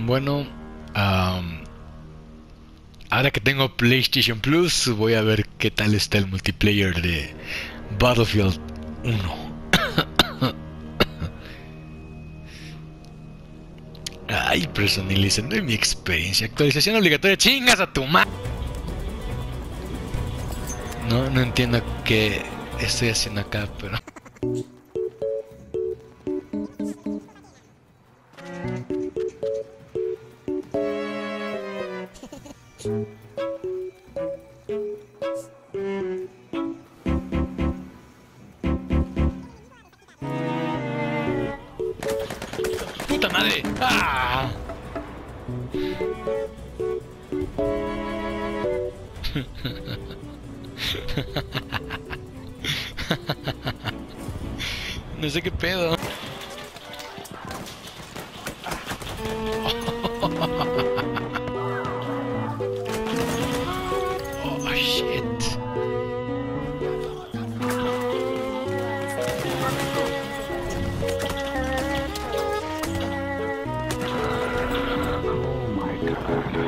Bueno, ahora que tengo PlayStation Plus, voy a ver qué tal está el multiplayer de Battlefield 1. Ay, personalizando mi experiencia. Actualización obligatoria. ¡Chingas a tu madre! No entiendo qué estoy haciendo acá, pero... ¡Puta madre! ¡Ah! No sé qué pedo. Oh shit. Oh my god.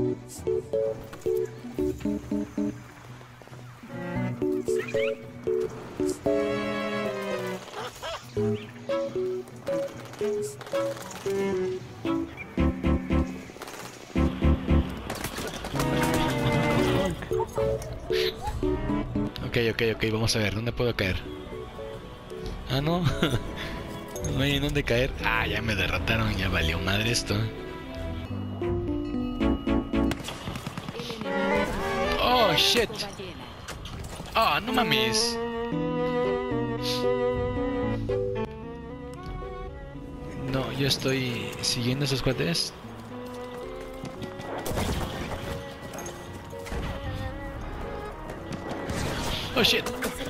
Ok, vamos a ver, ¿dónde puedo caer? Ah, no. No hay en dónde caer. Ah, ya me derrotaron, ya valió madre esto. Oh, shit. Oh, no mames. No, yo estoy siguiendo esos cuates. Oh, shit.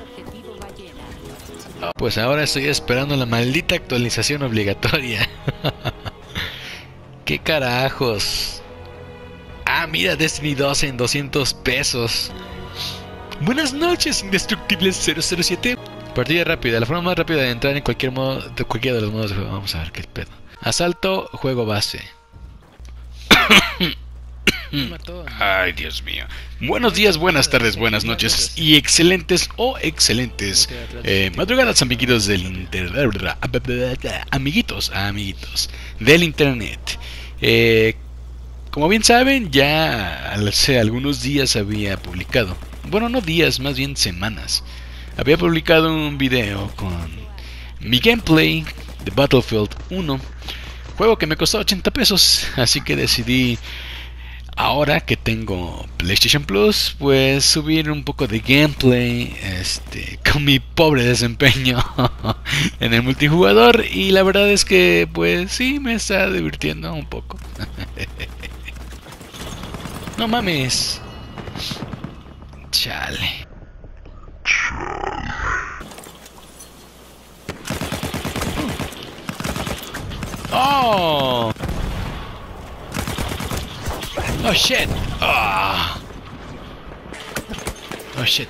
Pues ahora estoy esperando la maldita actualización obligatoria. ¿Qué carajos? Ah, mira, Destiny 2 en 200 pesos. Buenas noches, indestructibles 007. Partida rápida, la forma más rápida de entrar en cualquier modo, de cualquiera de los modos de juego. Vamos a ver qué pedo. Asalto, juego base. Ay, Dios mío. Buenos días, buenas tardes, buenas noches y excelentes madrugadas, amiguitos del internet. Amiguitos del internet. Como bien saben, ya hace algunos días había publicado, bueno, no días, más bien semanas, había publicado un video con mi gameplay de Battlefield 1, juego que me costó 80 pesos, así que decidí, ahora que tengo PlayStation Plus, pues subir un poco de gameplay con mi pobre desempeño en el multijugador, y la verdad es que pues sí me está divirtiendo un poco. No mames. Chale. Oh. Oh shit. Oh. Oh shit.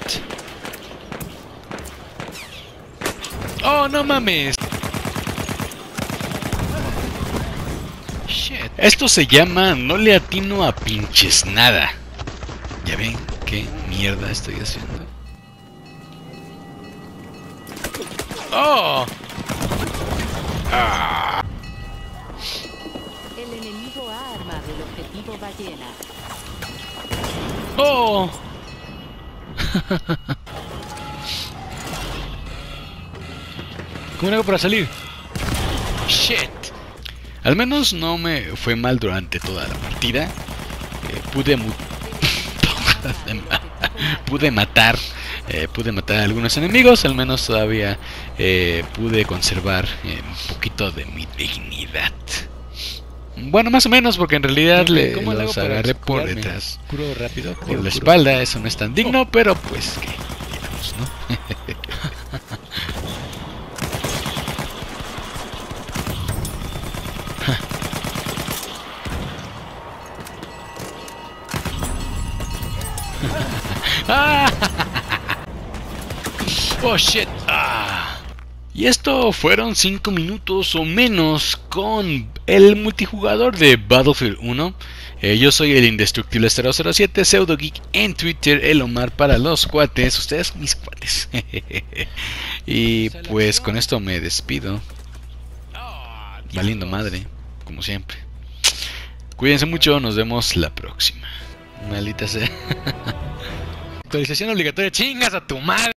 Oh, no mames. Shit. Esto se llama no le atino a pinches nada. ¿Ya ven qué mierda estoy haciendo? Oh. Ah. El enemigo ha armado el objetivo ballena. Oh. ¿Cómo hago para salir? Shit. Al menos no me fue mal durante toda la partida. Pude matar a algunos enemigos. Al menos todavía pude conservar un poquito de mi dignidad. Bueno, más o menos, porque en realidad los agarré por detrás, rápido, por la espalda. Eso no es tan digno, pero pues que digamos, ¿no? Oh shit. Ah. Y esto fueron 5 minutos o menos con el multijugador de Battlefield 1. Yo soy el Indestructible 007, Pseudo Geek en Twitter, el Omar para los cuates, ustedes son mis cuates. Y pues con esto me despido. Valiendo madre, como siempre. Cuídense mucho, nos vemos la próxima. Maldita sea. Actualización obligatoria, chingas a tu madre.